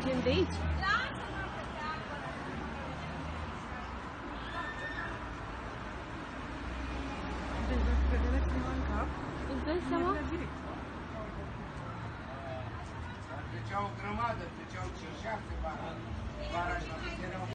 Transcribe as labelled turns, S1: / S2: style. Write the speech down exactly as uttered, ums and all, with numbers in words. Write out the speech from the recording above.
S1: Mergem de aici?
S2: Deci dacă cădere cineva în cap,
S1: îți dai seama?
S2: direct.
S3: Treceau o grămadă, treceau cinci șase bara. Bara și